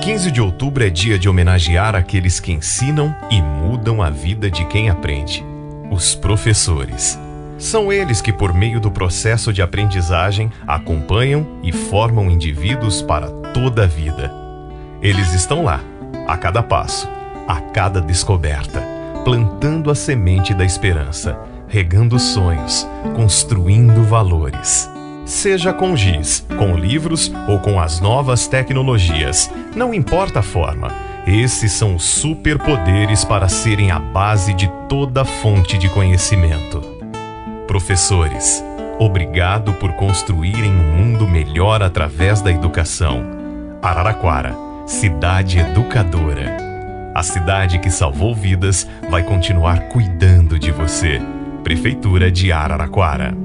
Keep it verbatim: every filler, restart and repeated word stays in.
quinze de outubro é dia de homenagear aqueles que ensinam e mudam a vida de quem aprende. Os professores. São eles que, por meio do processo de aprendizagem, acompanham e formam indivíduos para toda a vida. Eles estão lá, a cada passo, a cada descoberta, plantando a semente da esperança, regando sonhos, construindo valores. Seja com giz, com livros ou com as novas tecnologias, não importa a forma, esses são os superpoderes para serem a base de toda fonte de conhecimento. Professores, obrigado por construírem um mundo melhor através da educação. Araraquara, cidade educadora. A cidade que salvou vidas vai continuar cuidando de você. Prefeitura de Araraquara.